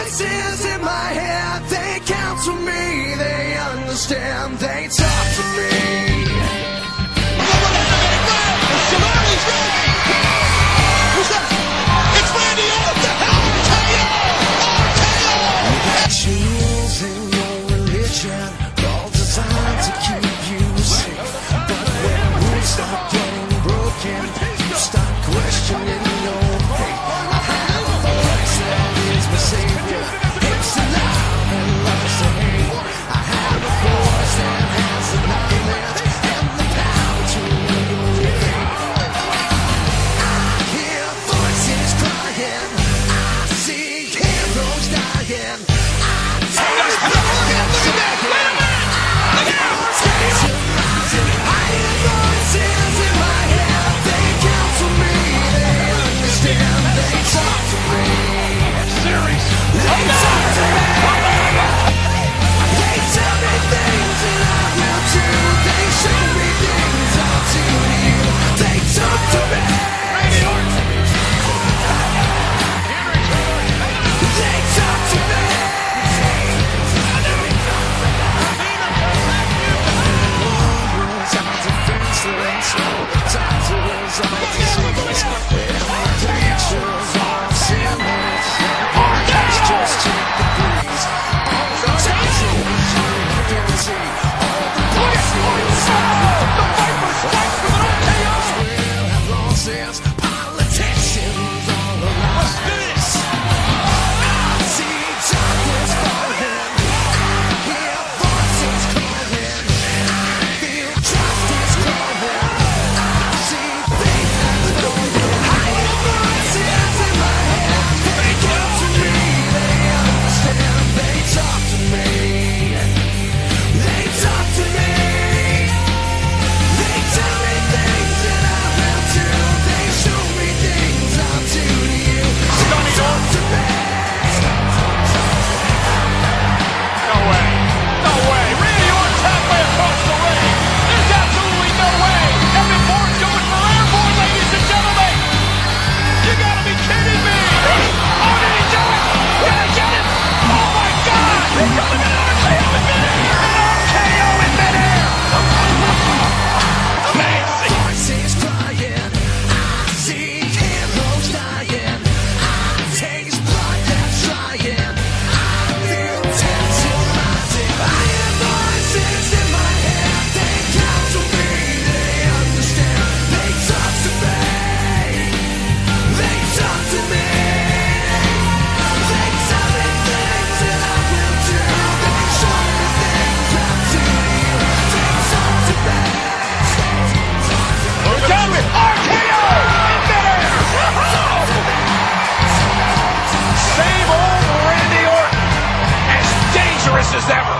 voices in my head, they counsel me, they understand, they talk to me. Who's that? It's Randy Orton! RKO! Jewels in your religion, all designed to keep you safe. But when rules start getting broken, you start questioning your faith. I have a voice that is my savior. It's the love and loves the hate. I have a voice that has the knowledge and the power to rule your fate. I hear voices crying, I see heroes dying. Is that